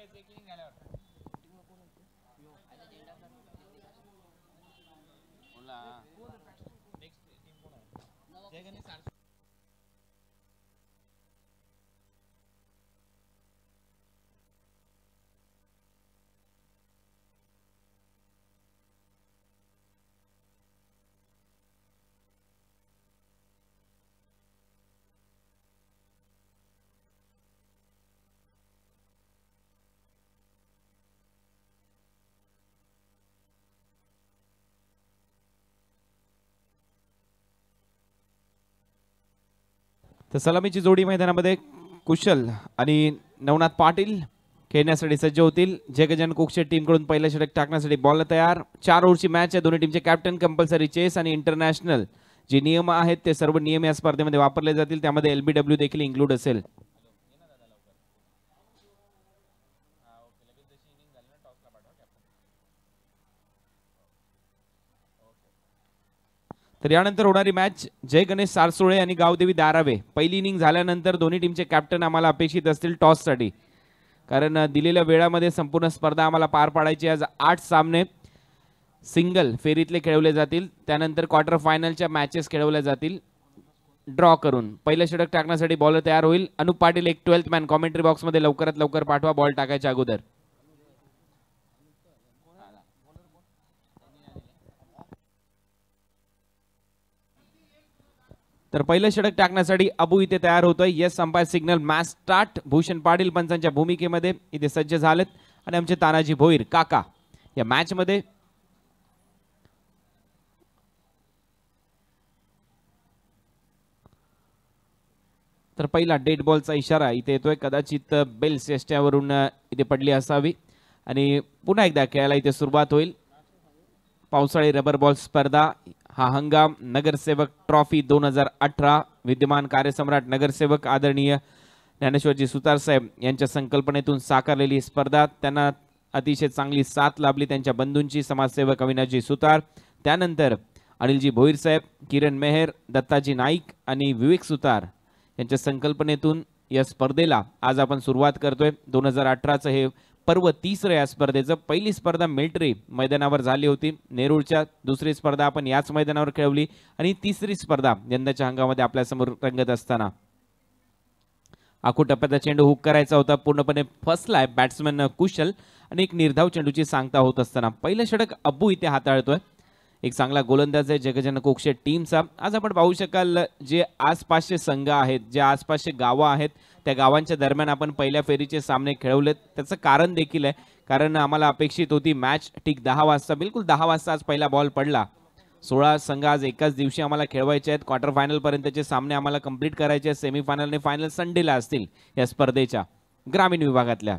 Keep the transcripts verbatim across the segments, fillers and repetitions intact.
तर सलामीची जोडी मैदानामध्ये कुशल आणि नवनाथ पाटील खेळण्यासाठी सज्ज होतील. जगजन कोकशे टीम कडून पहिला षटक टाकण्यासाठी बॉल तयार. चार ओव्हरची मॅच आहे. दोन्ही टीमचे कॅप्टन, कंपल्सरी चेस आणि इंटरनॅशनल जे नियम आहेत ते सर्व नियम या स्पर्धेमध्ये वापरले जातील. त्यामध्ये एलबीडब्ल्यू देखील इन्क्लूड असेल. तर यानंतर होणारी मॅच जय गणेश सारसोळे आणि गावदेवी दारावे. पहिली इनिंग झाल्यानंतर दोन्ही टीमचे कॅप्टन आम्हाला अपेक्षित असतील टॉससाठी, कारण दिलेल्या वेळामध्ये संपूर्ण स्पर्धा आम्हाला पार पाडायची. आज आठ सामने सिंगल फेरीतले खेळवले जातील. त्यानंतर क्वार्टर फायनलच्या मॅचेस खेळवल्या जातील ड्रॉ करून. पहिलं षटक टाकण्यासाठी बॉलर तयार होईल. अनुप पाटील एक ट्वेल्थ मॅन कॉमेंट्री बॉक्समध्ये लवकरात लवकर पाठवा बॉल टाकायच्या अगोदर. तर पहिलं षटक टाकण्यासाठी अबू इथे तयार होतोय. Yes umpire signal match start. Bhushan Patil पंचांच्या भूमिकेमध्ये इथे सज्ज झालेत आणि आमचे तानाजी भोईर काका या मॅच मध्ये तर पहिला डेड बॉलचा इशारा इथे येतोय. कदाचित बेल सेस्ट्यावरून इथे पडली असावी आणि पुन्हा एकदा खेळायला इथे सुरुवात होईल. पावसाळी रबर बॉल स्पर्धा हा हंगाम नगरसेवक ट्रॉफी दोन हजार अठरा विद्यमान कार्यसम्राट नगरसेवक आदरणीय ज्ञानेश्वरजी सुतार साहेब यांच्या संकल्पनेतून साकारलेली स्पर्धा. त्यांना अतिशय चांगली साथ लाभली त्यांच्या बंधूंची, समाजसेवक अविनाशजी सुतार, त्यानंतर अनिलजी भोईर साहेब, किरण मेहर, दत्ताजी नाईक आणि विवेक सुतार यांच्या संकल्पनेतून या स्पर्धेला आज आपण सुरुवात करतोय. दोन हजार अठराचं हे पर्व तिसरं या स्पर्धेचं. पहिली स्पर्धा मिलिटरी मैदानावर झाली होती नेरूळच्या. दुसरी स्पर्धा आपण याच मैदानावर खेळवली आणि तिसरी स्पर्धा यंदाच्या हंगामामध्ये आपल्यासमोर रंगत असताना आखू टप्प्याचा चेंडू हुक करायचा होता. पूर्णपणे फसलाय बॅट्समॅन कुशल आणि एक निर्धाव चेंडूची सांगता होत असताना पहिलं षटक अब्बू इथे हाताळतोय. एक चांगला गोलंदाज आहे जगजन कोकशे टीमचा. आज आपण पाहू शकाल जे आसपासचे संघ आहेत, जे आसपासचे गावं आहेत, त्या गावांच्या दरम्यान आपण पहिल्या फेरीचे सामने खेळवलेत. त्याचं कारण देखील आहे, कारण आम्हाला अपेक्षित होती मॅच ठीक दहा वाजता, बिलकुल दहा वाजता आज पहिला बॉल पडला. सोळा संघ आज एकाच दिवशी आम्हाला खेळवायचे आहेत. क्वार्टर फायनल पर्यंतचे सामने आम्हाला कंप्लीट करायचे आहेत. सेमीफायनल आणि फायनल संडेला असतील या स्पर्धेच्या ग्रामीण विभागातल्या.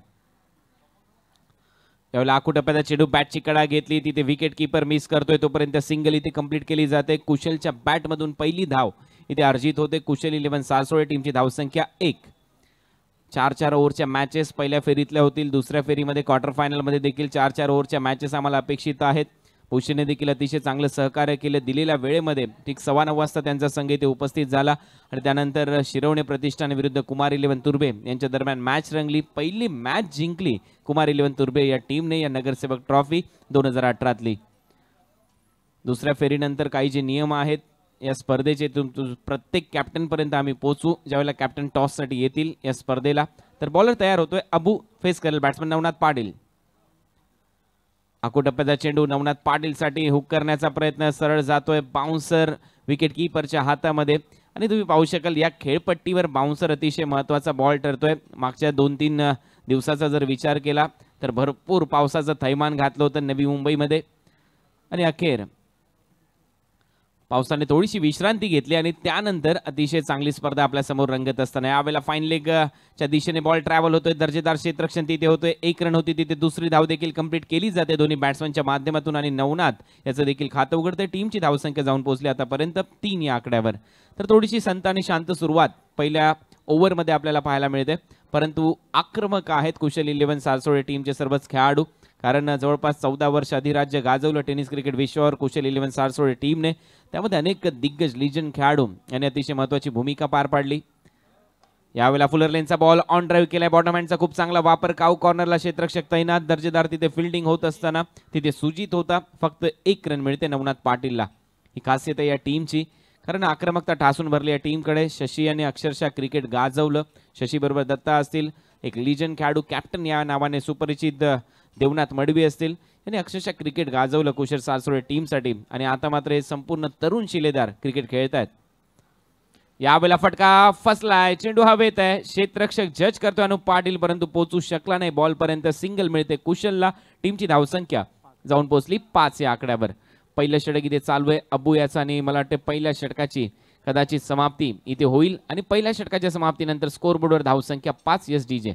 त्यावेळेला आखू टप्प्याचा चेंडू बॅटची कडा घेतली, तिथे विकेट किपर मिस करतोय, तोपर्यंत सिंगल इथे कंप्लीट केली जाते. कुशलच्या बॅटमधून पहिली धाव इथे अर्जित होते. कुशल इलेव्हन सारसोळे टीमची धावसंख्या एक. चार चार ओव्हरच्या मॅचेस पहिल्या फेरीतल्या होतील. दुसऱ्या फेरीमध्ये क्वार्टर फायनलमध्ये देखील चार चार ओव्हरच्या मॅचेस आम्हाला अपेक्षित आहेत. भूषणने देखील अतिशय चांगलं सहकार्य केलं. दिलेल्या वेळेमध्ये ठीक सव्वा नऊ वाजता त्यांचा संघ इथे उपस्थित झाला आणि त्यानंतर शिरवणे प्रतिष्ठान विरुद्ध कुमार इलेव्हन तुर्बे यांच्या दरम्यान मॅच रंगली. पहिली मॅच जिंकली कुमार इलेव्हन तुर्बे या टीमने या नगरसेवक ट्रॉफी दोन हजार अठरातली. दुसऱ्या फेरीनंतर काही जे नियम आहेत या स्पर्धेचे प्रत्येक कॅप्टन पर्यंत आम्ही पोहोचू ज्यावेळेला कॅप्टन टॉस साठी येतील या स्पर्धेला. तर बॉलर तयार होतोय. अबू फेस करेल बॅट्समन नवनाथ पाटील. आखू टप्प्याचा चेंडू नवनाथ पाटील साठी हुक करण्याचा प्रयत्न सरळ जातोय. बाउन्सर विकेट कीपरच्या हातामध्ये आणि तुम्ही पाहू शकाल या खेळपट्टीवर बाउन्सर अतिशय महत्त्वाचा बॉल ठरतोय. मागच्या दोन तीन दिवसाचा जर विचार केला तर भरपूर पावसाचं थैमान घातलं होतं नवी मुंबईमध्ये आणि अखेर पावसाने थोडीशी विश्रांती घेतली आणि त्यानंतर अतिशय चांगली स्पर्धा आपल्या समोर रंगत असताना यावेळेला फाईन लेगच्या दिशेने बॉल ट्रॅव्हल होतोय. दर्जेदार क्षेत्ररक्षण तिथे होतोय. एक रन होती तिथे दुसरी धाव देखील कंप्लीट केली जाते दोन्ही बॅट्समनच्या माध्यमातून आणि नवनाथ याचं देखील खातं उघडतंय. टीमची धावसंख्या जाऊन पोहोचली आतापर्यंत तीन या आकड्यावर. तर थोडीशी संत आणि शांत सुरुवात पहिल्या ओव्हरमध्ये आपल्याला पाहायला मिळते, परंतु आक्रमक आहेत कुशल इलेव्हन सारसोळे टीमचे सर्वच खेळाडू. कारण जवळपास चौदा वर्ष अधिराज्य गाजवलं टेनिस क्रिकेट विश्वावर कुशल इलेव्हन सारसोळे टीमने. त्यामध्ये अनेक दिग्गज लिजंड खेळाडू यांनी अतिशय महत्त्वाची भूमिका पार पाडली. यावेळेला फुलर लेनचा बॉल ऑन ड्राईव्ह केलाय, बॉटम हँडचा खूप चांगला वापर, काऊ कॉर्नरला क्षेत्ररक्षक तैनात, दर्जेदार तिथे फिल्डिंग होत असताना तिथे सुजित होता, फक्त एक रन मिळते नवनाथ पाटीलला. ही खासियत आहे या टीमची, कारण आक्रमकता ठासून भरली या टीमकडे. शशी यांनी अक्षरशः क्रिकेट गाजवलं. शशी बरोबर दत्ता असतील, एक लिजन खेळाडू कॅप्टन या नावाने सुपरिचित देवनाथ मडवी असतील, यांनी अक्षरशः क्रिकेट गाजवलं कुशल सारसोळे टीमसाठी. आणि आता मात्र हे संपूर्ण तरुण शिलेदार क्रिकेट खेळत आहेत. यावेळेला फटका फसलाय, चेंडू हवेत आहे, क्षेत्ररक्षक जज करतोय अनुप पाटील, परंतु पोहोचू शकला नाही. बॉल पर्यंत सिंगल मिळते कुशलला. टीमची धावसंख्या जाऊन पोहोचली पाच या आकड्यावर. पहिलं षटक इथे चालू आहे अब्बू याचा, आणि मला वाटतं पहिल्या षटकाची कदाचित समाप्ती इथे होईल. आणि पहिल्या षटकाच्या समाप्तीनंतर स्कोरबोर्डवर धावसंख्या पाच. एस डी जे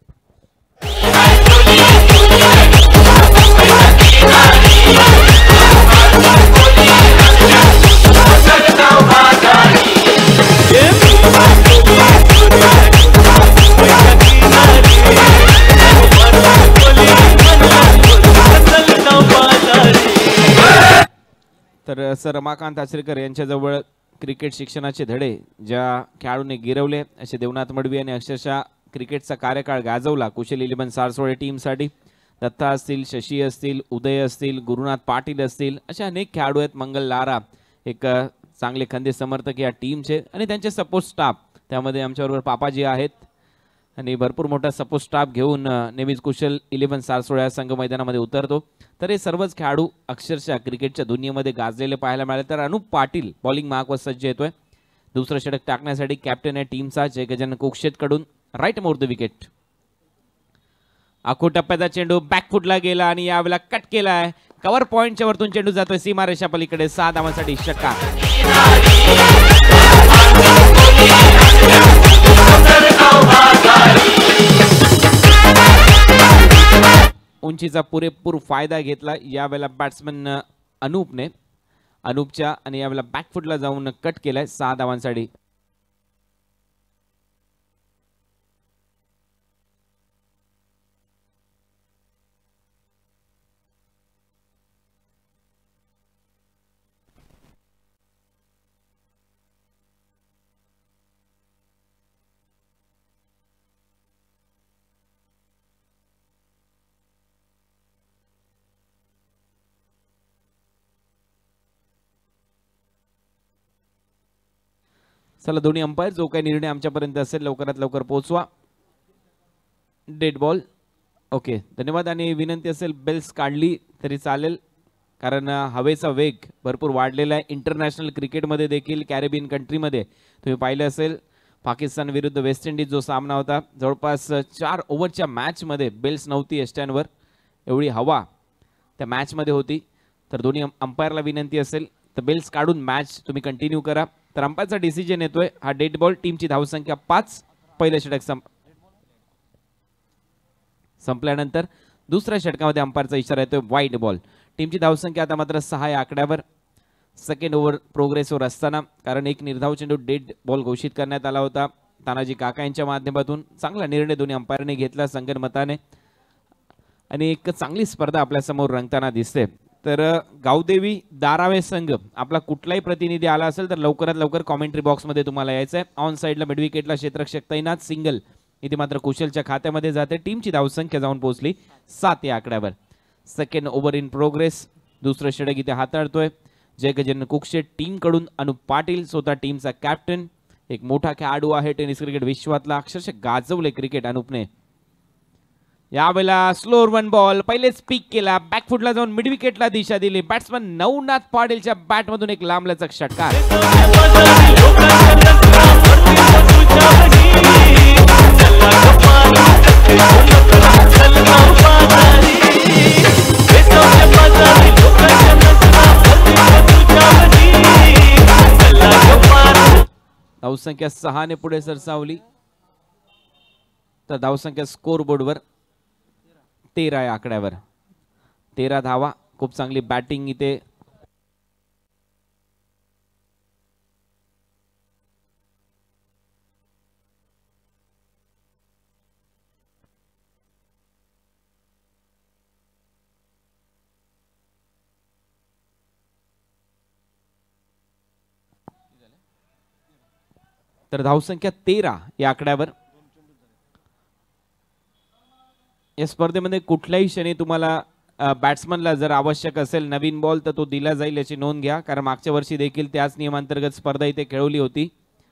तर सर रमाकांत आचरेकर यांच्याजवळ क्रिकेट शिक्षणाचे धडे ज्या खेळाडूने गिरवले असे देवनाथ मडवी यांनी अक्षरशः क्रिकेटचा कार्यकाळ गाजवला कुशल इलेव्हन सारसोळे टीमसाठी. दत्ता असतील, शशी असतील, उदय असतील, गुरुनाथ पाटील असतील, असे अनेक खेळाडू आहेत. मंगल लारा एक चांगले खंदे समर्थक या टीमचे, आणि त्यांचे सपोर्ट स्टाफ, त्यामध्ये आमच्याबरोबर पापाजी आहेत, आणि भरपूर मोठा सपोर्ट स्टाफ घेऊन नेहमीच कुशल इलेव्हन सारसोळ्या संघ मैदानामध्ये उतरतो. तर हे सर्वच खेळाडू अक्षरशः क्रिकेटच्या दुनियेमध्ये गाजलेले पाहायला मिळाले. तर अनुप पाटील बॉलिंग मार्कवर सज्ज येतोय दुसरं षटक टाकण्यासाठी. कॅप्टन आहे टीमचा जय गजानन कुक्षेत कडून राईट मोर द विकेट. आखो टप्प्याचा चेंडू बॅकफुटला गेला आणि यावेळेला कट केलाय. कव्हर पॉइंटच्या वरतून चेंडू जातोय सीमारेषा पलीकडे. सहा धावांसाठी षटकार. उंचीचा पुरेपूर फायदा घेतला यावेळेला बॅट्समन अनुपने. अनुपच्या आणि यावेळेला बॅकफुटला जाऊन कट केलाय सहा धावांसाठी. चला दोन्ही अंपायर जो काही निर्णय आमच्यापर्यंत असेल लवकरात लवकर पोहोचवा. Dead ball. ओके धन्यवाद. आणि विनंती असेल बेल्स काढली तरी चालेल, कारण हवेचा वेग भरपूर वाढलेला आहे. इंटरनॅशनल क्रिकेटमध्ये देखील कॅरेबियन कंट्रीमध्ये तुम्ही पाहिलं असेल पाकिस्तान विरुद्ध वेस्ट इंडिज जो सामना होता, जवळपास चार ओव्हरच्या मॅचमध्ये बेल्स नव्हती एस्टॅनवर, एवढी हवा त्या मॅचमध्ये होती. तर दोन्ही अंपायरला विनंती असेल तर बेल्स काढून मॅच तुम्ही कंटिन्यू करा. तर अंपायरचा डिसिजन येतोय हा डेड बॉल. टीमची धावसंख्या पाच. पहिलं षटक संप संपल्यानंतर दुसऱ्या षटकामध्ये अंपायरचा इशारा येतोय वाईड बॉल. टीमची धावसंख्या आता मात्र सहा या आकड्यावर. सेकंड ओव्हर प्रोग्रेसवर असताना, कारण एक निर्धाव चेंडू डेड बॉल घोषित करण्यात आला होता तानाजी काका यांच्या माध्यमातून. चांगला निर्णय दोन्ही अंपायरने घेतला संगनमताने, आणि एक चांगली स्पर्धा आपल्या समोर रंगताना दिसते. तर गावदेवी दारावे संघ आपला कुठलाही प्रतिनिधी आला असेल तर लवकरात लवकर कॉमेंट्री बॉक्समध्ये तुम्हाला यायचं आहे. ऑन साईडला मिड विकेटला क्षेत्ररक्षक तैनात. सिंगल इथे मात्र कुशलच्या खात्यामध्ये जाते. टीमची धावसंख्या जाऊन पोहोचली सात या आकड्यावर. Second over in progress. दुसरं षटक इथे हाताळतोय जय गजानन कुक्षे टीम कडून. अनुप पाटील स्वतः टीमचा कॅप्टन, एक मोठा खेळाडू आहे टेनिस क्रिकेट विश्वातला. अक्षरशः गाजवले क्रिकेट अनुपने. यावेळेला स्लोअर वन बॉल पहिलेच पिक केला, बॅकफुटला जाऊन मिड विकेटला दिशा दिली. बॅट्समन नवनाथ पाटीलच्या बॅटमधून एक लांबलचक षटकार. धावसंख्या सहाने पुढे सरसावली. तर धावसंख्या स्कोर बोर्डवर तेरा या आकड्यावर. तेरा धावा. खूप चांगली बॅटिंग इथे तर धावसंख्या तेरा या आकड्यावर. या स्पर्धेमध्ये कुठल्याही क्षणी तुम्हाला बॅट्समनला जर आवश्यक असेल नवीन बॉल तर तो दिला जाईल याची नोंद घ्या, कारण मागच्या वर्षी देखील त्याच नियमांतर्गत स्पर्धा इथे खेळवली होती.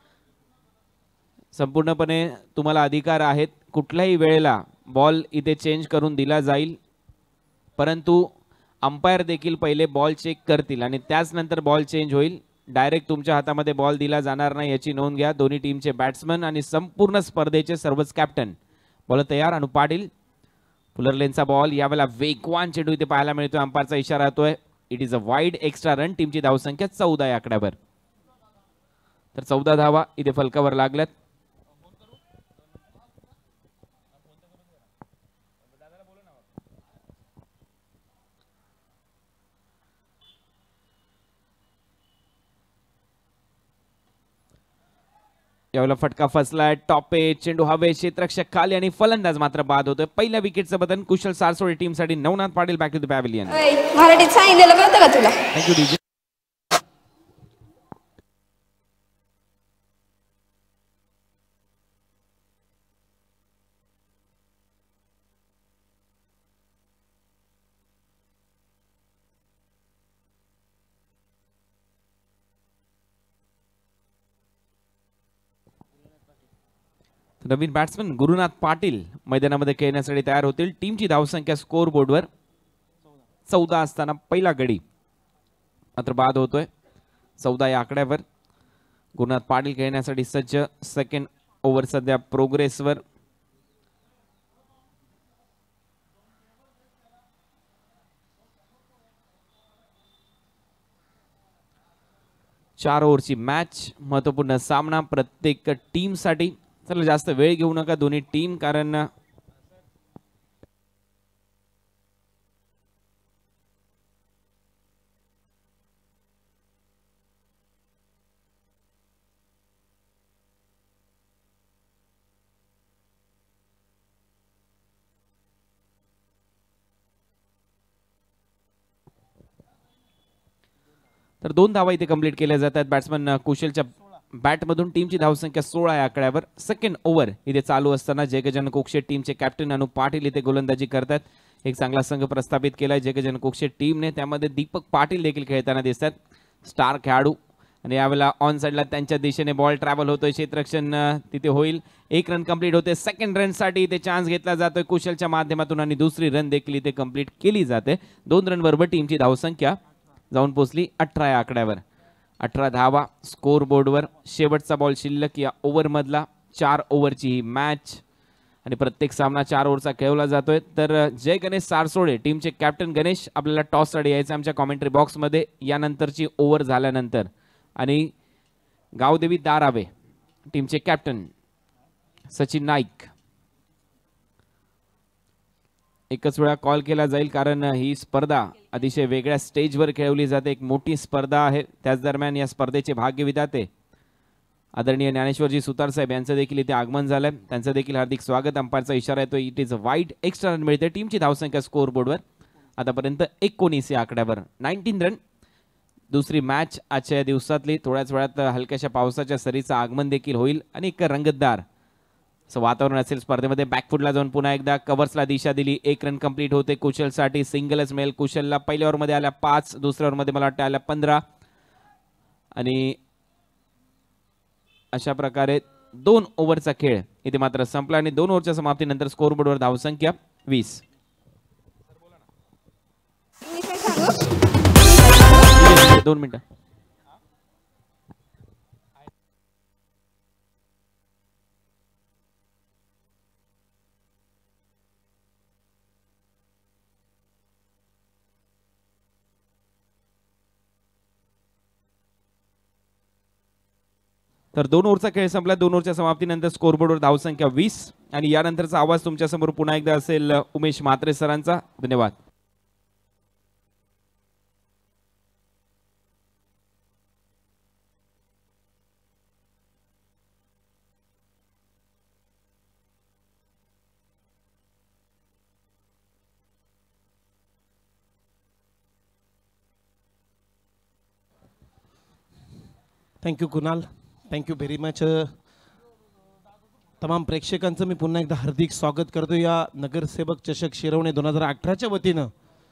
संपूर्णपणे तुम्हाला अधिकार आहेत, कुठल्याही वेळेला बॉल इथे चेंज करून दिला जाईल, परंतु अंपायर देखील पहिले बॉल चेक करतील आणि त्याच नंतर बॉल चेंज होईल. डायरेक्ट तुमच्या हातामध्ये बॉल दिला जाणार नाही याची नोंद घ्या. दोन्ही टीमचे बॅट्समन आणि संपूर्ण स्पर्धेचे सर्वच कॅप्टन. बॉल तयार. अनु पाटील फुलर लेनचा बॉल, यावेळेला वेगवान चेंडू इथे पाहायला मिळतोय. अंपायरचा इशारा येतोय. It is a wide extra run. टीमची धावसंख्या चौदा या आकड्यावर. तर चौदा धावा इथे फलकावर लागल्यात. यावेळेला फटका फसलाय. टॉप ए चेंडू हवे, क्षेत्ररक्षक खाली आणि फलंदाज मात्र बाद होतोय. पहिल्या विकेटचं बदन कुशल सारसोळे टीमसाठी. Navnath Patil back to the pavilion. मराठीत सांगितलेलं कळतं का तुला? Thank you DJ. नवीन बॅट्समन गुरुनाथ पाटील मैदानामध्ये खेळण्यासाठी तयार होतील. टीमची धावसंख्या स्कोअर बोर्डवर चौदा असताना पहिला गडी मात्र बाद होतोय. चौदा या आकड्यावर गुरुनाथ पाटील खेळण्यासाठी सज्ज. सेकंड ओव्हर सध्या प्रोग्रेसवर. चार ओव्हरची मॅच, महत्वपूर्ण सामना प्रत्येक टीमसाठी. चला जास्त वेळ घेऊ नका दोन्ही टीम, कारण तर दोन धावा इथे कंप्लीट केल्या जातात बॅट्समन कुशलच्या बॅटमधून. टीमची धावसंख्या सोळा या आकड्यावर. सेकंड ओव्हर इथे चालू असताना जयगजानन कोक्षे टीमचे कॅप्टन अनु पाटील इथे गोलंदाजी करतात. एक चांगला संघ प्रस्थापित केलाय जयगजानन कोक्षे टीमने, त्यामध्ये दीपक पाटील देखील खेळताना दिसतात. स्टार खेळाडू. आणि यावेळेला ऑन साइडला त्यांच्या दिशेने बॉल ट्रॅव्हल होतोय. क्षेत्ररक्षण तिथे होईल. एक रन कंप्लीट होते. सेकंड रन साठी इथे चान्स घेतला जातोय कुशलच्या माध्यमातून आणि दुसरी रन देखील इथे कंप्लीट केली जाते. दोन रन बरोबर टीमची धावसंख्या जाऊन पोहोचली अठरा या आकड्यावर. अठरा धावा स्कोर बोर्डवर. शेवटचा बॉल शिल्लक या ओव्हर मधला. चार ओव्हरची ही मॅच आणि प्रत्येक सामना चार ओव्हरचा खेळवला जातोय. तर जय गणेश सारसोळे टीमचे कॅप्टन. गणेश आपल्याला टॉस साठी यायचं आमच्या कॉमेंट्री बॉक्स मध्ये यानंतरची ओव्हर झाल्यानंतर. आणि गावदेवी दारावे टीमचे कॅप्टन सचिन नाईक. एकच वेळा कॉल केला जाईल कारण ही स्पर्धा अतिशय वेगळ्या स्टेजवर खेळवली जाते. एक मोठी स्पर्धा आहे. त्याच दरम्यान या स्पर्धेचे भाग्यविधाते आदरणीय ज्ञानेश्वरजी सुतार साहेब यांचं देखील इथे आगमन झालंय. त्यांचं देखील हार्दिक स्वागत. अंपायरचा इशारा येतो. It is a wide extra run मिळते. टीमची धावसंख्या स्कोअर बोर्डवर आतापर्यंत एकोणीस या आकड्यावर. Nineteen run. दुसरी मॅच आजच्या दिवसातली. थोड्याच वेळात हलक्याशा पावसाच्या सरीचं आगमन देखील होईल आणि एक रंगतदार असं वातावरण असेल स्पर्धेमध्ये. बॅकफुटला जाऊन पुन्हा एकदा कव्हर्सला दिशा दिली. एक रन कंप्लीट होते कुशलसाठी. सिंगलच मिळेल कुशलला. पहिल्या ओव्हरमध्ये आल्या पाच, दुसऱ्या ओव्हरमध्ये मला वाटतं आल्या पंधरा आणि अशा प्रकारे दोन ओव्हरचा खेळ इथे मात्र संपला आणि दोन ओव्हरच्या समाप्तीनंतर स्कोर बोर्डवर धावसंख्या वीस. दोन मिनिटं. तर दोन ओव्हरचा खेळ संपला. दोन ओव्हरच्या समाप्तीनंतर स्कोरबोर्डवर धावसंख्या वीस आणि यानंतरचा आवाज तुमच्या समोर पुन्हा एकदा असेल उमेश म्हात्रे सरांचा. धन्यवाद. Thank you, Kunal. Thank you very much. Uh, तमाम प्रेक्षकांचं मी पुन्हा एकदा हार्दिक स्वागत करतो या नगरसेवक चषक शिरवणे दोन हजार अठराच्या वतीनं.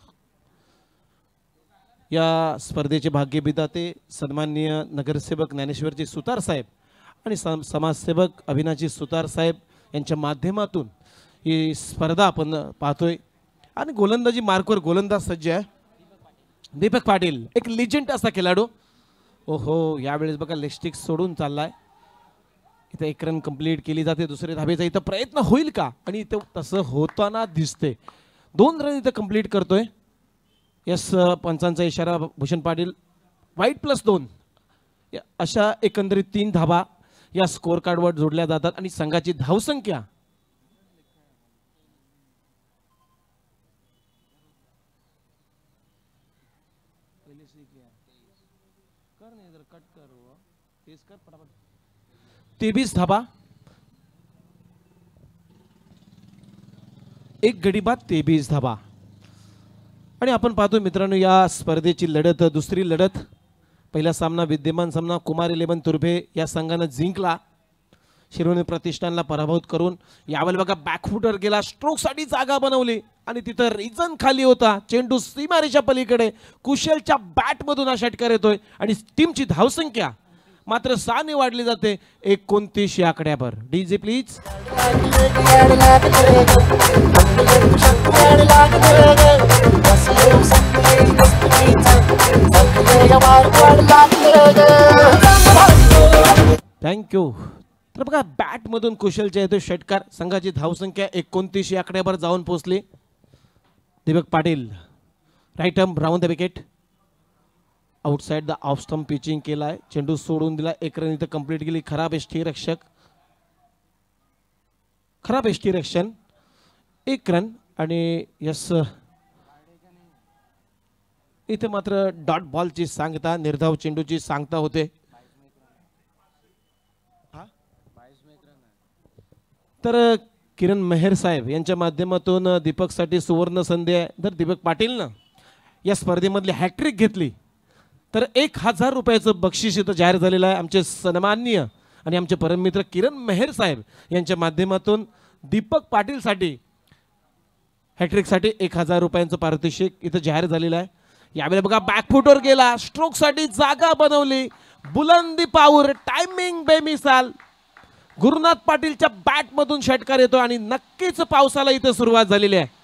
या स्पर्धेचे भाग्यविधाते सन्माननीय नगरसेवक ज्ञानेश्वरजी सुतार साहेब आणि सम समाजसेवक अविनाशी सुतार साहेब यांच्या माध्यमातून ही स्पर्धा आपण पाहतोय. आणि गोलंदाजी मार्कवर गोलंदाज सज्ज आहे दीपक पाटील, एक लिजंड असा खेळाडू. ओहो, यावेळेस बघा लेग सोडून चाललाय. इथं एक रन कंप्लीट केली जाते. दुसरे धाबेचा इथं प्रयत्न होईल का, आणि इथं तसं होताना दिसते. दोन रन इथं कंप्लीट करतोय. यस, पंचांचा इशारा भूषण पाटील. वाईट प्लस दोन, अशा एकंदरीत तीन धाबा या स्कोर कार्डवर जोडल्या जातात. आणि संघाची धावसंख्या तेवीस धाबा, एक गडी बाद तेवीस धाबा. आणि आपण पाहतो मित्रांनो या स्पर्धेची लढत, दुसरी लढत. पहिला सामना विद्यमान सामना कुमार इलेव्हन तुर्भे या संघानं जिंकला, शिरोनी प्रतिष्ठानला पराभूत करून. यावेळेला बघा बॅकफुटर गेला, स्ट्रोकसाठी जागा बनवली आणि तिथं रिझन खाली होता. चेंडू सीमारेषा पलीकडे कुशलच्या बॅटमधून हा षटकार येतोय आणि टीमची धावसंख्या मात्र सहाने वाढली जाते एकोणतीस या आकड्यावर. DJ please. थँक्यू. तर बघा बॅटमधून कुशलच्या येतो षटकार. संघाची धावसंख्या एकोणतीस या आकड्यावर जाऊन पोहोचली. Deepak Patil right arm round the wicket, outside the off stump pitching केलाय. चेंडू सोडून दिला. एक रन इथं कंप्लीट केली. खराब यष्टीरक्षक, खराब यष्टीरक्षण, एक रन. आणि यस, इथे मात्र डॉट बॉलची सांगता, निर्धाव चेंडूची सांगता होते. तर किरण मेहर साहेब यांच्या माध्यमातून दीपकसाठी सुवर्ण संधी आहे. जर दीपक पाटीलनं या स्पर्धेमधली हॅट्रिक घेतली तर एक हजार रुपयाचं बक्षीस इथं जाहीर झालेलं आहे. आमचे सन्माननीय आणि आमचे परममित्र किरण मेहर साहेब यांच्या माध्यमातून दीपक पाटीलसाठी हॅट्रिकसाठी एक हजार रुपयांचं पारितोषिक इथं जाहीर झालेलं आहे. यावेळेला बघा बॅकफुटवर गेला, स्ट्रोकसाठी जागा बनवली, बुलंदी पाऊर, टायमिंग बेमिसाल. गुरुनाथ पाटीलच्या बॅटमधून षटकार येतो आणि नक्कीच पावसाला इथं सुरुवात झालेली आहे.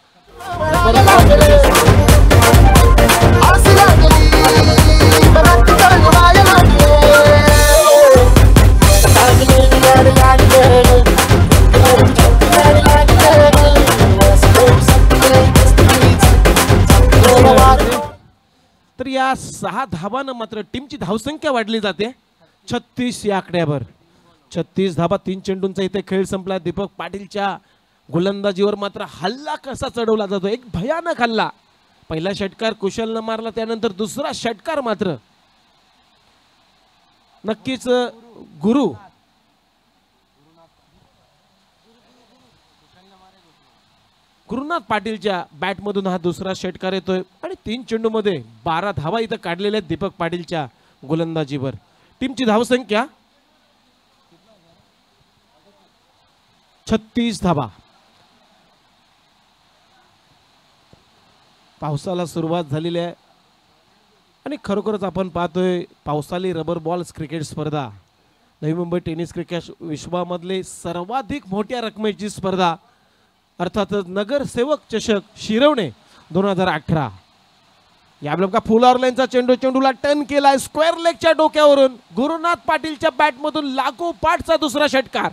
तर या सहा धावांना मात्र टीमची धावसंख्या वाढली जाते छत्तीस या आकड्यावर. छत्तीस धाबा, तीन चेंडूंचा इथे खेळ संपला. दीपक पाटीलच्या गोलंदाजीवर मात्र हल्ला कसा चढवला जातो, एक भयानक हल्ला. पहिला षटकार कुशलनं मारला, त्यानंतर दुसरा षटकार मात्र नक्कीच गुरु गुरुनाथ पाटीलच्या बॅटमधून हा दुसरा षटकार येतोय. आणि तीन चेंडू मध्ये बारा धावा इथं काढलेल्या आहेत दीपक पाटीलच्या गोलंदाजीवर. टीमची धावसंख्या छत्तीस धाबा. पावसाला सुरुवात झालेली आहे आणि खरोखरच आपण पाहतोय पावसाळी रबर बॉल्स क्रिकेट स्पर्धा नवी मुंबई टेनिस क्रिकेट विश्वामधले सर्वाधिक मोठ्या रकमेची स्पर्धा, अर्थातच नगरसेवक चषक शिरवणे दोन हजार अठरा. यावेळेला फुल ऑरलाईनचा चेंडू चेंडूला टर्न केलाय स्क्वेअर लेगच्या डोक्यावरून. गुरुनाथ पाटीलच्या बॅटमधून लागो पाठचा दुसरा षटकार.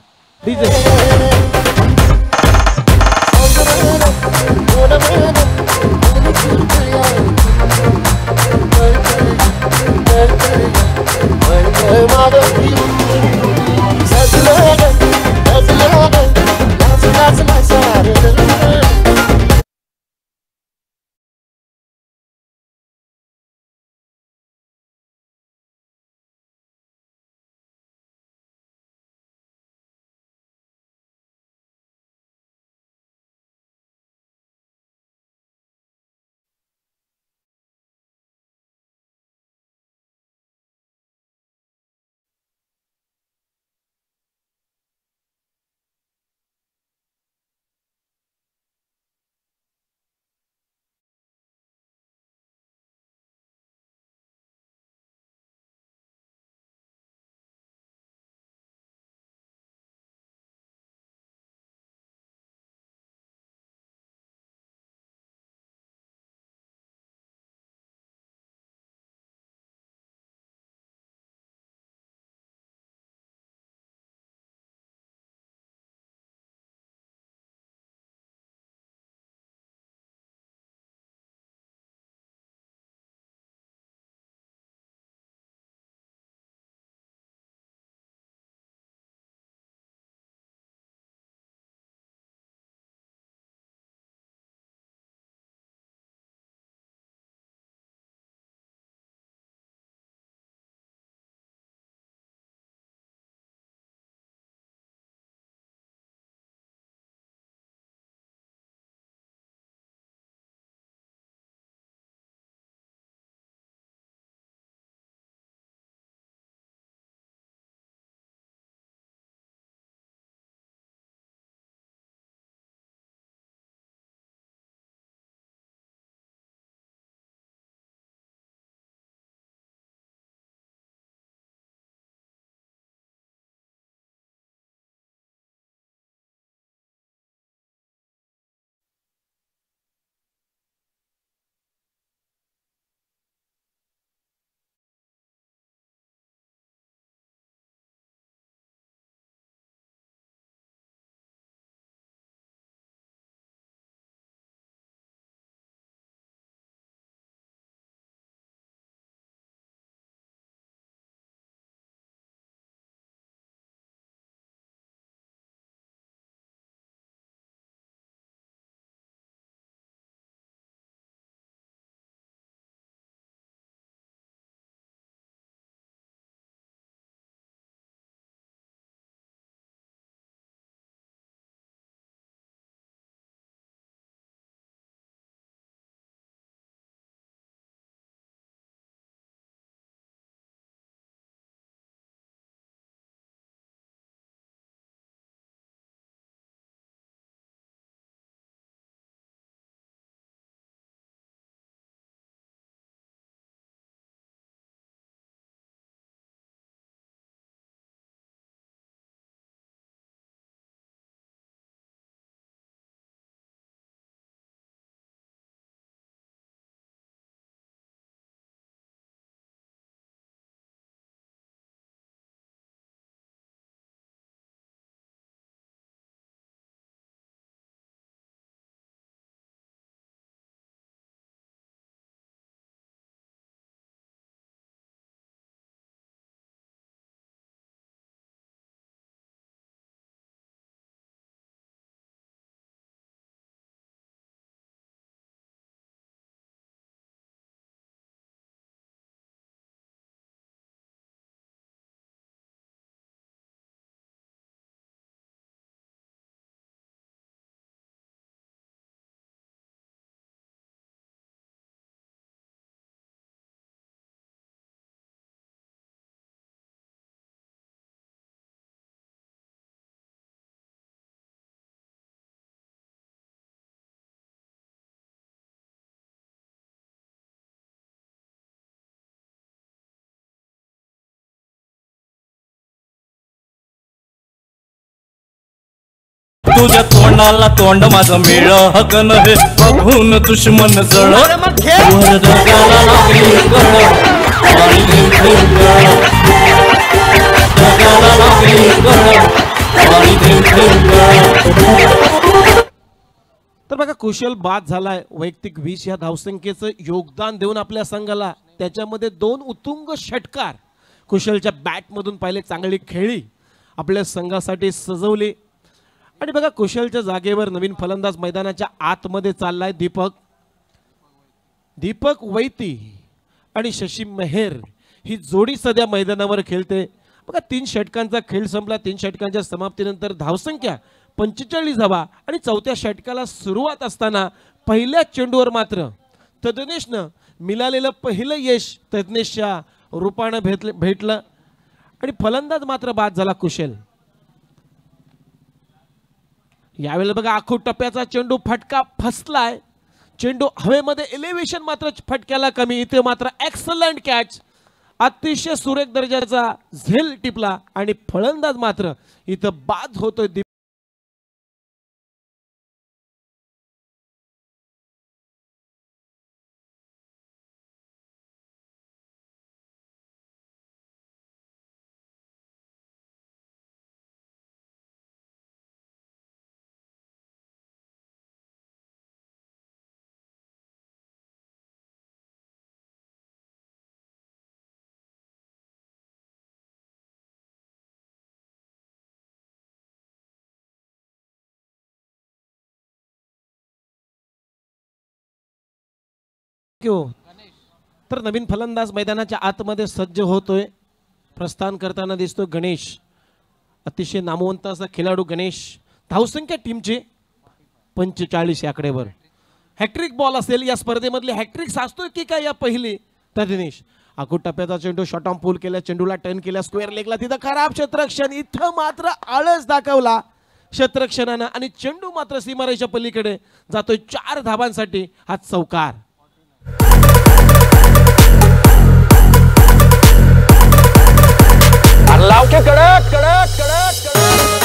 तुझ्या तोंडाला तोंड माझं मेळ हकन हे बघून दुश्मन जळ वर ढगाला लागली कळ आणि थेंब गळ ढगाला लागली कळ आणि थेंब गळ. तर बघा कुशल बाद झालाय. वैयक्तिक वीस या धावसंख्येचं योगदान देऊन आपल्या संघाला त्याच्यामध्ये दोन उत्तुंग षटकार कुशलच्या बॅटमधून पाहिले. चांगली खेळी आपल्या संघासाठी सजवली. आणि बघा कुशलच्या जागेवर नवीन फलंदाज मैदानाच्या आतमध्ये चाललाय. दीपक दीपक वैती आणि शशी मेहर ही जोडी सध्या मैदानावर खेळते. बघा तीन षटकांचा खेळ संपला. तीन षटकांच्या समाप्तीनंतर धावसंख्या पंचेचाळीस धावा आणि चौथ्या षटकाला सुरुवात असताना पहिल्या चेंडूवर मात्र तज्ज्ञेशनं मिळालेलं पहिलं यश तज्ज्ञेशच्या रूपानं भेटलं भेटलं आणि फलंदाज मात्र बाद झाला कुशल. यावेळेला बघा आखूड टप्प्याचा चेंडू फटका फसलाय. चेंडू हवेमध्ये एलिव्हेशन मात्र फटक्याला कमी. इथे मात्र एक्सलंट कॅच, अतिशय सुरेख दर्जाचा झेल टिपला आणि फलंदाज मात्र इथं बाद होतोय. तर नवीन फलंदाज मैदानाच्या आतमध्ये सज्ज होतोय. प्रस्थान करताना दिसतो गणेश. अतिशय नामवंत असा खेळाडू गणेश. धावसंख्या टीमची पंचेचाळीस या आकड्यावर. हॅट्रिक बॉल असेल या स्पर्धेमधली. हॅट्रिक साचतोय की काय या पहिली तर दिनेश. आखूड टप्प्याचा चेंडू शॉर्ट ऑन पूल केला. चेंडूला टर्न केला स्क्वेअर लेगला. तिथं खराब क्षेत्ररक्षण. इथं मात्र आळस दाखवला क्षेत्ररक्षणानं आणि चेंडू मात्र सीमारेषेच्या पलीकडे जातोय. चार धावांसाठी हा चौकार. कडक कडक कडक कडक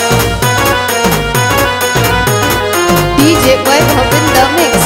DJ Vaibhav in the mix.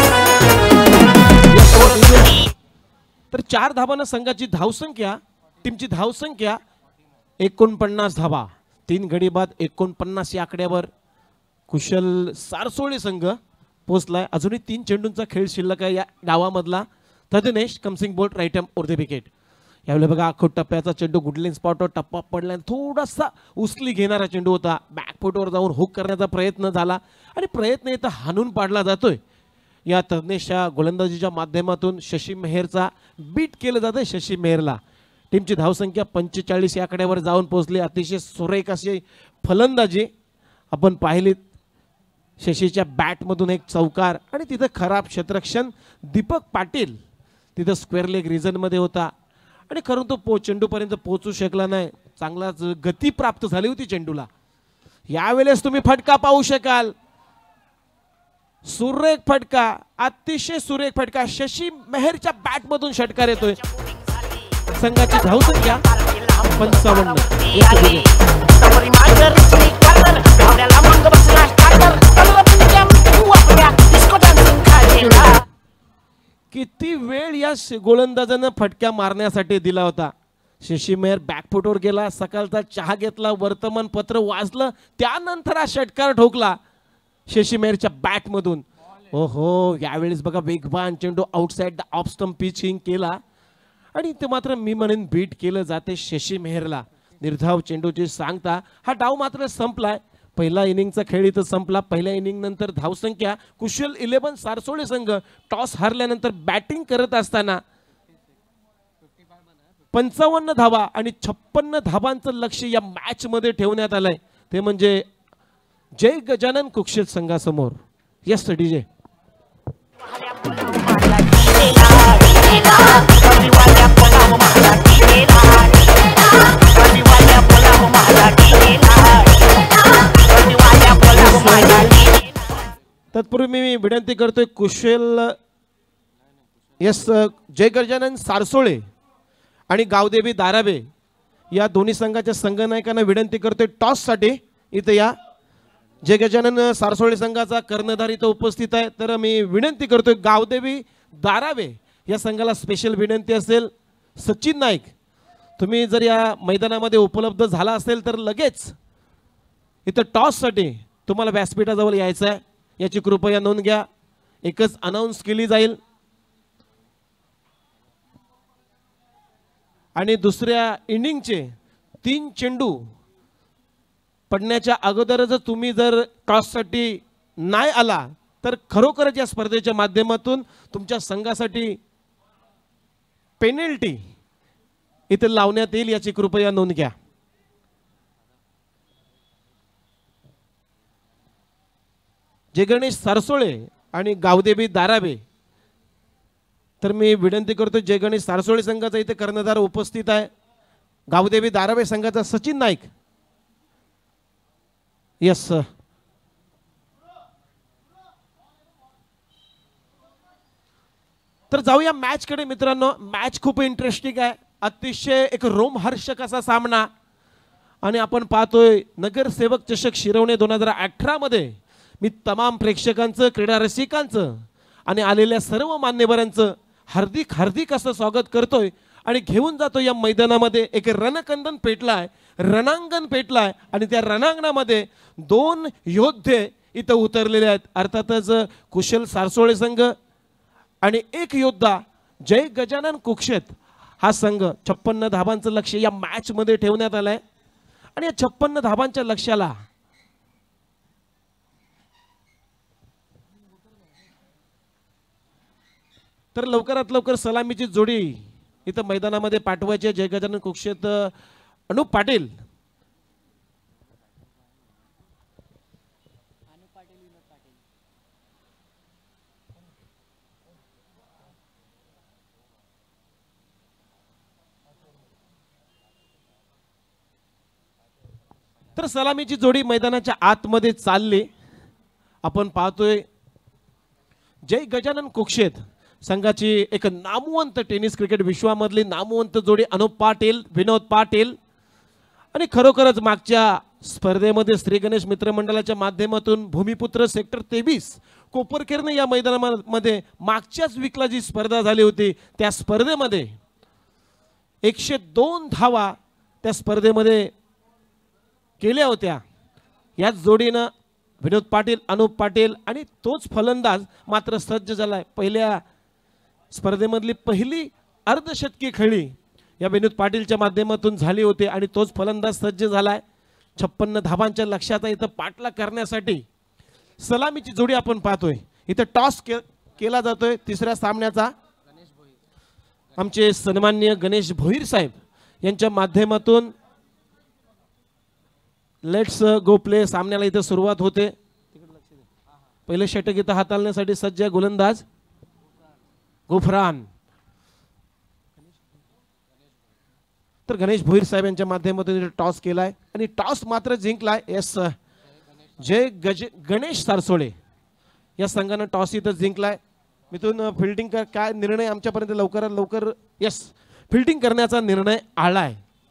तर चार धावांना संघाची धावसंख्या टीमची धावसंख्या एकोणपन्नास धावा. तीन गडी बाद एकोणपन्नास या आकड्यावर कुशल सारसोळी संघ पोहोचलाय. अजूनही तीन चेंडूंचा खेळ शिल्लक आहे या डावामधला. तज्ज्ञेश कमसिंग बोल्ट राईट आर्म उर्धे विकेट. यावेळी बघा आखूड टप्प्याचा चेंडू गुडलिंग स्पॉटवर टप्पा पडला. थोडासा उचली घेणारा चेंडू होता. बॅकफुटवर जाऊन हुक करण्याचा प्रयत्न झाला आणि प्रयत्न इथं हाणून पाडला जातोय. या तज्ज्ञेशच्या गोलंदाजीच्या माध्यमातून शशी मेहरचा बीट केलं जातंय. शशी मेहरला टीमची धावसंख्या पंचेचाळीस या आकड्यावर जाऊन पोहोचली. अतिशय सुरेख अशी फलंदाजी आपण पाहिली. शशीच्या बॅटमधून एक चौकार आणि तिथं खराब क्षेत्ररक्षण. दीपक पाटील तिथं स्क्वेअर लेग रिझनमध्ये होता आणि खरं तो पो चेंडूपर्यंत पोहोचू शकला नाही. चांगलाच गती प्राप्त झाली होती चेंडूला. यावेळेस तुम्ही फटका पाहू शकाल. सुरेख फटका, अतिशय सुरेख फटका. शशी मेहरच्या बॅटमधून षटकार येतोय. संघाची धावसंख्या पंचावन्न. किती वेळ या गोलंदाजानं फटक्या मारण्यासाठी दिला होता. शशी मेहर बॅकफुटवर गेला. सकाळचा चहा घेतला. वर्तमानपत्र वाचलं. त्यानंतर हा षटकार ठोकला शशी मेहरच्या बॅटमधून. ओहो यावेळेस बघा वेगवान चेंडू outside the off stump pitching केला आणि ते मात्र मी म्हणेन बीट केलं जाते शशी मेहरला. निर्धाव चेंडूची सांगता हा डाव मात्र संपलाय. पहिला इनिंगचा खेळ इथं संपला. पहिल्या इनिंग नंतर धावसंख्या कुशल इलेव्हन सारसोळे संघ टॉस हारल्यानंतर बॅटिंग करत असताना पंचावन्न धावा आणि छप्पन्न धावांचं लक्ष या मॅच मध्ये ठेवण्यात आलंय. ते म्हणजे जय गजानन कुक्षित संघासमोर. Yes DJ. तत्पूर्वी मी विनंती करतोय कुशल यस जय गजानन सारसोळे आणि गावदेवी दाराबे या दोन्ही संघाच्या संघनायकांना विनंती करतोय टॉस साठी इथे या. जय गजानन सारसोळे संघाचा कर्णधार इथं उपस्थित आहे. तर मी विनंती करतोय गावदेवी दारावे या संघाला स्पेशल विनंती असेल, सचिन नाईक तुम्ही जर या मैदानामध्ये उपलब्ध झाला असेल तर लगेच इथं टॉससाठी तुम्हाला व्यासपीठाजवळ यायचं आहे, याची कृपया नोंद घ्या. एकच अनाऊन्स केली जाईल आणि दुसऱ्या इनिंगचे तीन चेंडू पडण्याच्या अगोदर जर तुम्ही जर टॉससाठी नाही आला तर खरोखरच या स्पर्धेच्या माध्यमातून तुमच्या संघासाठी पेनल्टी इथे लावण्यात येईल, याची कृपया नोंद घ्या. जय गणेश सारसोळे आणि गावदेवी दारावे. तर मी विनंती करतो जय गणेश सारसोळे संघाचा इथे कर्णधार उपस्थित आहे, गावदेवी दारावे संघाचा सचिन नाईक. Yes sir. तर जाऊया मॅच कडे मित्रांनो. मॅच खूप इंटरेस्टिंग आहे, अतिशय एक रोमहर्षक असा सामना. आणि आपण पाहतोय नगरसेवक चषक शिरवणे दोन हजार अठरा मध्ये मी तमाम प्रेक्षकांचं, क्रीडा रसिकांचं आणि आलेल्या सर्व मान्यवरांचं हार्दिक हार्दिक असं स्वागत करतोय आणि घेऊन जातो या मैदानामध्ये. एक रणकंदन पेटलाय, रणांगण पेटलाय आणि त्या रणांगणामध्ये दोन योद्धे इथं उतरलेले आहेत. अर्थातच कुशल सारसोळे संघ आणि एक योद्धा जय गजानन कुक्षेत हा संघ. छप्पन्न धाबांचं लक्ष या मॅच मध्ये ठेवण्यात आलंय आणि या छप्पन्न धाबांच्या लक्ष्याला तर लवकरात लवकर सलामीची जोडी इथं मैदानामध्ये पाठवायची. जय गजानन कुक्षेत अनुप पाटील तर सलामीची जोडी मैदानाच्या आतमध्ये चालली. आपण पाहतोय जय गजानन कुक्षेत संघाची एक नामवंत टेनिस क्रिकेट विश्वामधली नामवंत जोडी अनुप पाटील, विनोद पाटील. आणि खरोखरच मागच्या स्पर्धेमध्ये श्री गणेश मित्रमंडळाच्या माध्यमातून भूमिपुत्र सेक्टर तेवीस कोपरखेरणे या मैदानामध्ये मागच्याच वीकला जी स्पर्धा झाली होती त्या स्पर्धेमध्ये एकशे दोन धावा त्या स्पर्धेमध्ये केल्या होत्या. याच जोडीनं विनोद पाटील, अनुप पाटील आणि तोच फलंदाज मात्र सज्ज झालाय. पहिल्या स्पर्धेमधली पहिली अर्धशतकी खेळी या विनोद पाटीलच्या माध्यमातून झाली होती आणि तोच फलंदाज सज्ज झालाय. छप्पन्न धाबांच्या लक्ष्याचा इथं पाठला करण्यासाठी सलामीची जोडी आपण पाहतोय. इथं टॉस के, केला जातोय तिसऱ्या सामन्याचा. आमचे सन्माननीय गणेश भोईर साहेब यांच्या माध्यमातून लेट्स गो प्ले सामन्याला इथं सुरुवात होते. पहिले षटक इथं हाताळण्यासाठी सज्ज गोलंदाज गुफरान. तर गणेश भोईर साहेब यांच्या माध्यमातून इथं टॉस केलाय आणि टॉस मात्र जिंकलाय. यस जय गज गणेश सारसोळे या संघानं टॉस इथं जिंकलाय. मिथून फिल्डिंग कर काय निर्णय आमच्यापर्यंत लवकरात लवकर यस फिल्डिंग करण्याचा निर्णय आलाय.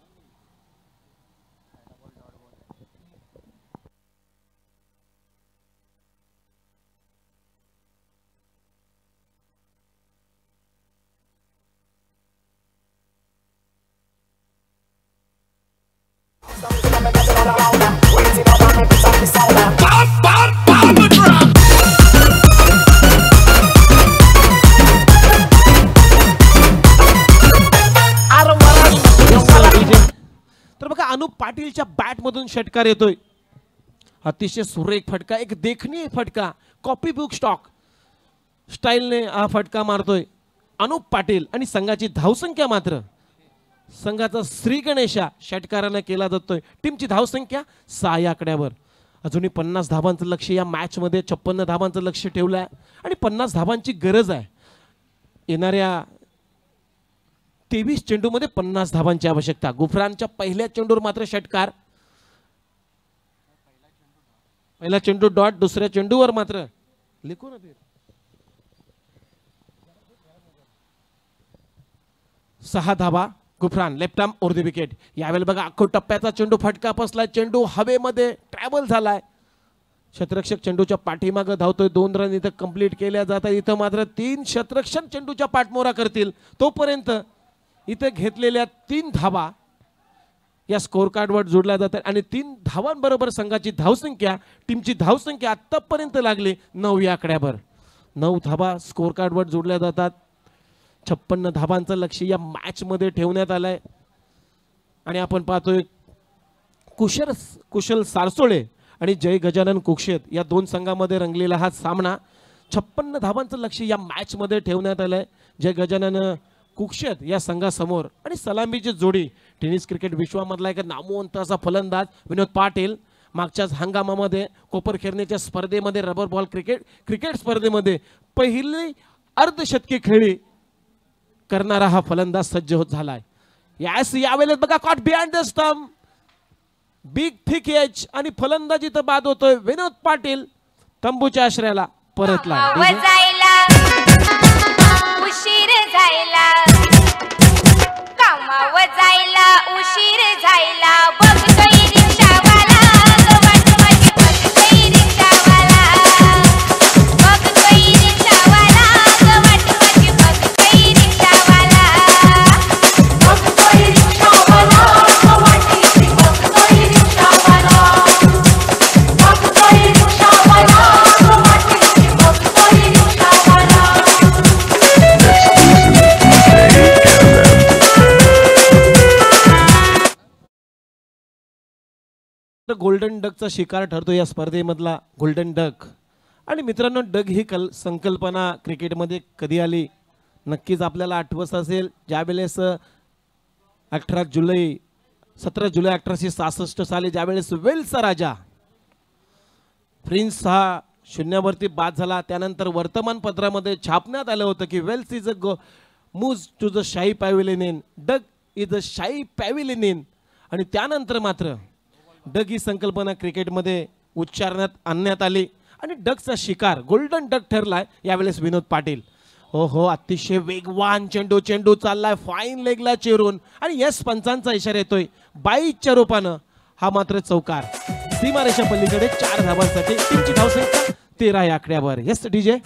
तर बघा अनुप पाटीलच्या बॅट मधून षटकार येतोय. अतिशय सुरेख फटका, एक देखणीय फटका, कॉपी बुक स्टॉक स्टाईलने हा फटका मारतोय अनुप पाटील. आणि संघाची धावसंख्या मात्र संघाचा श्री गणेशा षटकाराने केला जातोय. टीमची धावसंख्या सहा या आकड्यावर. अजूनही पन्नास धाबांचं लक्ष या मॅच मध्ये छप्पन्न धाबांचं लक्ष ठेवलं आहे आणि पन्नास धाबांची गरज आहे. येणाऱ्या तेवीस चेंडू मध्ये पन्नास धाबांची आवश्यकता. गुफरानच्या पहिल्या चेंडूवर मात्र षटकार. पहिला चेंडू डॉट, दुसऱ्या चेंडूवर मात्र लिखू ना सहा धाबा. Gufran left arm over the wicket. यावेळेला बघा अख्खो टप्प्याचा चेंडू फटका बसलाय. चेंडू हवेमध्ये ट्रॅव्हल झालाय. शतरक्षक चेंडूच्या पाठीमागं धावतोय. दोन रन इथं कंप्लीट केल्या जातात. इथं मात्र तीन शतरक्षक चेंडूच्या पाठमोरा करतील. तोपर्यंत इथं घेतलेल्या तीन धावा या स्कोर कार्डवर जोडल्या जातात आणि तीन धावांबरोबर संघाची धावसंख्या टीमची धावसंख्या आतापर्यंत लागली नऊ या आकड्यावर. नऊ धावा स्कोर कार्डवर जोडल्या जातात. छप्पन्न धावांचं लक्ष या मॅच मध्ये ठेवण्यात आलंय आणि आपण पाहतोय कुशल कुशल सारसोळे आणि जय गजानन कुक्षेत या दोन संघामध्ये रंगलेला हा सामना. छप्पन्न धावांचं लक्ष या मॅच मध्ये ठेवण्यात आलंय. जय गजानन कुक्षेत या संघासमोर आणि सलामीची जोडी टेनिस क्रिकेट विश्वामधला एक नामवंत असा फलंदाज विनोद पाटील. मागच्याच हंगामामध्ये कोपरखेरणेच्या स्पर्धेमध्ये रबर बॉल क्रिकेट क्रिकेट स्पर्धेमध्ये पहिली अर्धशतकी खेळी करणारा हा फलंदाज सज्ज होत झालाय. यास यावेळेस बघा caught behind the stump big thick edge आणि फलंदाजी तर बाद होतोय. विनोद पाटील तंबूच्या आश्रयाला परतला. उशीर जायला कामावर जायला उशीर जायला बघतोय रिक्षावाला वाट माझी बघतोय रिक्षावाला बघतोय रिक्षावाला वाट माझी बघतोय रिक्षावाला बघतोय रिक्षावाला वाटी बघतोय रिक्षावाला बघतोय रिक्षावाला वाटी बघतोय रिक्षावाला. गोल्डन डकचा शिकार ठरतो या स्पर्धेमधला गोल्डन डक. आणि मित्रांनो डग ही कल संकल्पना क्रिकेटमध्ये कधी आली नक्कीच आपल्याला आठवत असेल. ज्यावेळेस अठरा जुलै सतरा जुलै अठराशे सहासष्ट साली ज्यावेळेस वेल्सचा राजा प्रिन्स हा शून्यावरती बाद झाला. त्यानंतर वर्तमानपत्रामध्ये छापण्यात आलं होतं की वेल्स is a go moves to the शाही पॅव्हिलियन इन डग इज अ शाही पॅव्हिलियन इन. आणि त्यानंतर मात्र डग ही संकल्पना क्रिकेटमध्ये उच्चारण्यात आणण्यात आली आणि डगचा शिकार गोल्डन डक ठरलाय यावेळेस विनोद पाटील. हो हो अतिशय वेगवान चेंडू चेंडू चाललाय फाईन लेगला चिरून आणि यस पंचांचा इशारा येतोय बाईच्या रूपानं. हा मात्र चौकार सीमारेषा पलीकडे चार धावांसाठी टीमची धावसंख्या तेरा या आकड्यावर. यस डीजे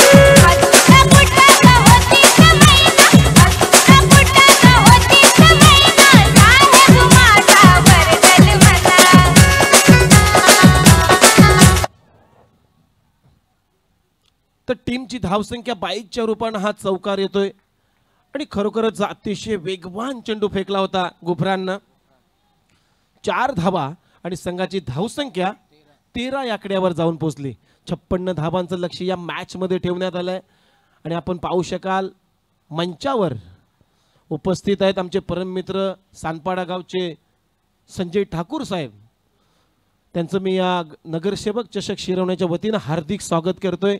तर टीमची धावसंख्या बाईकच्या रूपानं हा चौकार येतोय आणि खरोखरच अतिशय वेगवान चेंडू फेकला होता गुफरांना. चार धावा आणि संघाची धावसंख्या तेरा या आकड्यावर जाऊन पोहोचली. छप्पन्न धावांचं लक्ष या मॅच मध्ये ठेवण्यात आलंय आणि आपण पाहू शकाल मंचावर उपस्थित आहेत आमचे परम मित्र सानपाडा गावचे संजय ठाकूर साहेब. त्यांचं मी या नगरसेवक चषक शिरवण्याच्या वतीनं हार्दिक स्वागत करतोय.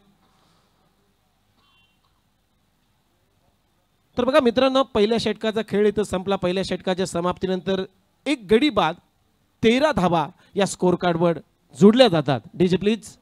तर बघा मित्रांनो पहिल्या षटकाचा खेळ इथं संपला. पहिल्या षटकाच्या समाप्तीनंतर एक गडी बाद तेरा धावा या स्कोर कार्डवर जोडल्या जातात. DJ please.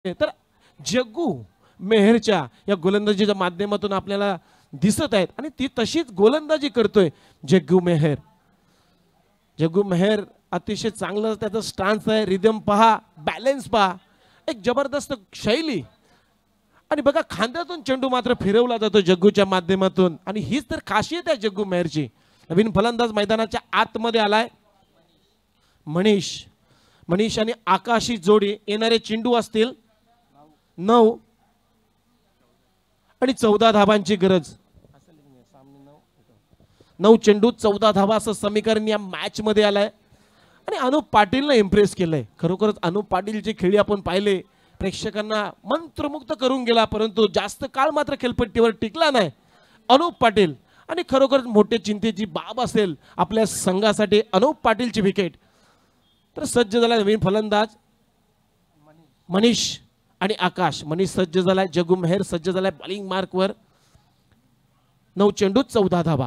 तर जग्गू मेहरच्या या गोलंदाजीच्या माध्यमातून आपल्याला दिसत आहेत आणि ती तशीच गोलंदाजी करतोय जग्गू मेहर. जग्गू मेहर अतिशय चांगलं त्याचं स्टान्स आहे, रिदम पहा, बॅलन्स पहा, एक जबरदस्त शैली. आणि बघा खांद्यातून चेंडू मात्र फिरवला जातो जग्गूच्या माध्यमातून आणि हीच तर खासियत आहे जग्गू मेहरची. नवीन फलंदाज मैदानाच्या आतमध्ये आलाय मनीष. मनीष आणि आकाशी जोडी. येणारे चेंडू असतील नऊ आणि चौदा धाबांची गरज. नऊ चेंडू चौदा धाबा असं समीकरण या मॅच मध्ये आलंय आणि अनुप पाटीलने इम्प्रेस केलंय. खरोखरच अनुप पाटीलची खेळी आपण पाहिले, प्रेक्षकांना मंत्रमुग्ध करून गेला, परंतु जास्त काळ मात्र खेळपट्टीवर टिकला नाही अनुप पाटील. आणि खरोखरच मोठे चिंतेची बाब असेल आपल्या संघासाठी अनुप पाटीलची विकेट. तर सज्ज झाला नवीन फलंदाज मनीष आणि आकाश. मनीष सज्ज झालाय, जग्गू मेहर सज्ज झालाय बॉलिंग मार्कवर. नऊ चेंडू चौदा धाबा.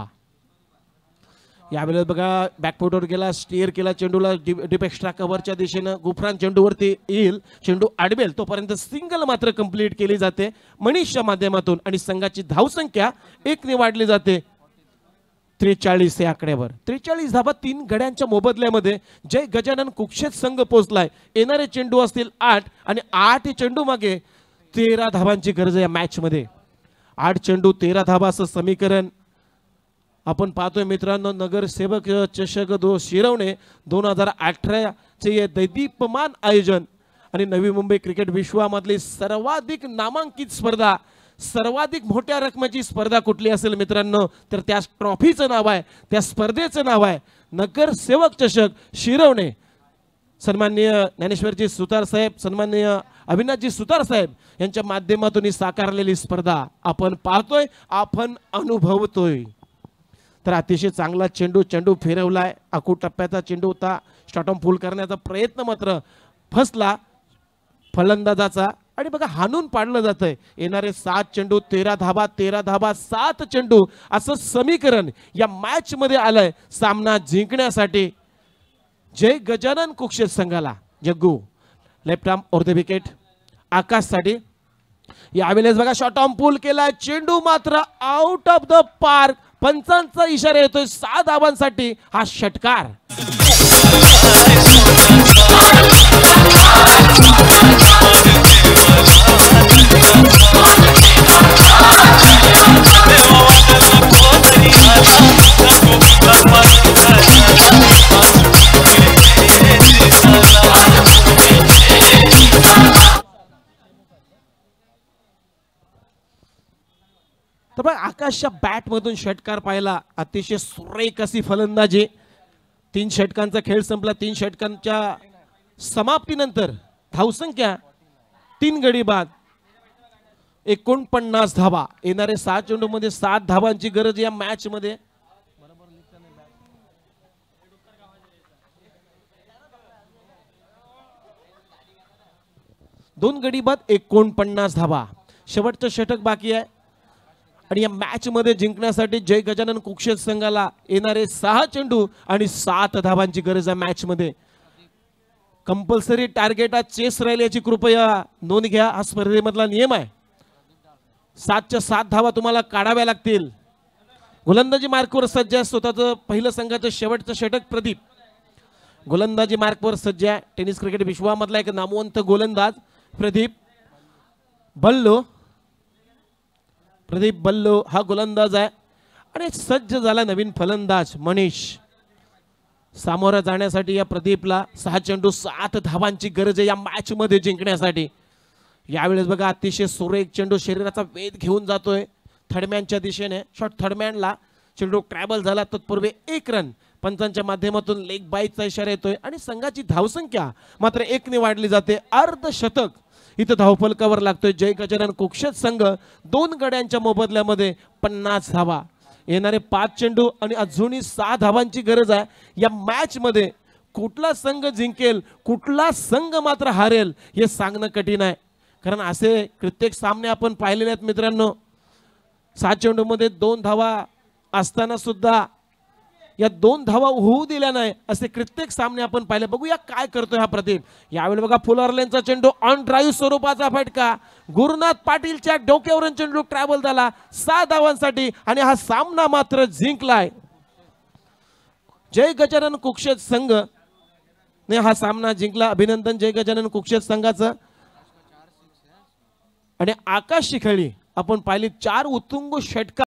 यावेळेस बघा बॅकफुटवर गेला, स्टीअर केला चेंडूला डीप एक्स्ट्रा कव्हरच्या दिशेनं. गुफरान चेंडूवरती येईल, चेंडू आडवेल तोपर्यंत सिंगल मात्र कंप्लीट केली जाते मनीषच्या माध्यमातून आणि संघाची धावसंख्या एक ने वाढली जाते त्रेचाळीस या आकड्यावर. त्रेचाळीस धाबा तीन गड्यांच्या मोबदल्यामध्ये जय गजानन कुक्षेत संघ पोहोचलाय. येणारे चेंडू असतील आठ आणि आठ चेंडू मागे तेरा धाबांची गरज आहे या मॅच मध्ये. आठ चेंडू तेरा धाबा असं समीकरण आपण पाहतोय मित्रांनो. नगरसेवक चषक दो शिरवणे दोन हजार अठराचे दैदीप्यमान आयोजन आणि नवी मुंबई क्रिकेट विश्वामधली सर्वाधिक नामांकित स्पर्धा, सर्वाधिक मोठ्या रकमेची स्पर्धा कुठली असेल मित्रांनो तर त्या ट्रॉफीचं नाव आहे, त्या स्पर्धेचं नाव आहे नगरसेवक चषक शिरवणे. सन्माननीय ज्ञानेश्वरजी सुतार साहेब, सन्माननीय अविनाशजी सुतार साहेब यांच्या माध्यमातून ही साकारलेली स्पर्धा आपण पाहतोय, आपण अनुभवतोय. तर अतिशय चांगला चेंडू चेंडू फिरवलाय. आखू टप्प्याचा चेंडू होता, स्टॉटम फुल करण्याचा प्रयत्न मात्र फसला फलंदाजाचा आणि बघा हाणून पाडलं जातंय. येणारे सात चेंडू तेरा धाबा, तेरा धाबा सात चेंडू असं समीकरण या मॅच मध्ये आलंय सामना जिंकण्यासाठी जय गजानन कुक्षेत संघाला. Jaggu left arm over the wicket आकाशसाठी. यावेळेस बघा शॉर्ट आर्म पुल केलाय, चेंडू मात्र आउट ऑफ द पार्क. पंचांचा इशारा येतोय सहा धावांसाठी हा षटकार. तर बघ आकाशच्या बॅट मधून षटकार पाहिला, अतिशय सुरेख अशी फलंदाजी. तीन षटकांचा खेळ संपला. तीन षटकांच्या समाप्तीनंतर धावसंख्या तीन गडी बाद एकोणपन्नास धावा. येणारे सात चेंडू मध्ये सात धावांची गरज या मॅच मध्ये. दोन गडी बाद एकोणपन्नास धावा. शेवटचं षटक बाकी आहे आणि या मॅच मध्ये जिंकण्यासाठी जय गजानन कुक्षेत संघाला येणारे सहा चेंडू आणि सात धावांची गरज आहे मॅच मध्ये. कंपल्सरी टार्गेट हा चेस राहील याची कृपया नोंद घ्या. हा स्पर्धेमधला नियम आहे. सातच्या सात धावा तुम्हाला काढाव्या लागतील. गोलंदाजी मार्कवर सज्ज आहे स्वतःचं पहिलं संघाचं शेवटचं षटक प्रदीप. गोलंदाजी मार्कवर सज्ज आहे टेनिस क्रिकेट विश्वामधला एक नामवंत गोलंदाज प्रदीप बल्लो. प्रदीप बल्लो हा गोलंदाज आहे आणि सज्ज झाला नवीन फलंदाज मनीष. सामोरं जाण्यासाठी या प्रदीपला सहा चेंडू सात धावांची गरज आहे या मॅच मध्ये जिंकण्यासाठी. यावेळेस बघा अतिशय सुरेख चेंडू शरीराचा वेध घेऊन जातोय थर्डमॅनच्या दिशेने. शॉट थर्डमॅनला चेंडू ट्रॅव्हल झाला तत्पूर्वी एक रन. पंचांच्या माध्यमातून लेग बाईचा इशारा येतोय आणि संघाची धावसंख्या मात्र एक ने वाढली जाते. अर्धशतक इथं धावफलकावर लागतोय जय गजानन कुक्षेत संघ. दोन गड्यांच्या मोबदल्यामध्ये पन्नास धावा. येणारे पाच चेंडू आणि अजूनही सहा धावांची गरज आहे या मॅच मध्ये. कुठला संघ जिंकेल, कुठला संघ मात्र हारेल हे सांगणं कठीण आहे, कारण असे कित्येक सामने आपण पाहिलेले आहेत मित्रांनो. सात चेंडू मध्ये दोन धावा असताना सुद्धा या दोन धावा होऊ दिल्या नाही असे कित्येक सामने आपण पाहिले. बघूया काय करतोय हा प्रदीप. यावेळी बघा फुलरलेनचा चेंडू ऑन ड्राईव्ह स्वरूपाचा फटका, गुरुनाथ पाटीलच्या डोक्यावरून चेंडू ट्रॅव्हल झाला सहा धावांसाठी आणि हा सामना मात्र जिंकलाय जय गजानन कुक्षेत संघ ने हा सामना जिंकला. अभिनंदन जय गजानन कुक्षेत संघाचं. आणि आकाश शिखळी आपण पाहिली चार उत्तुंग षटकार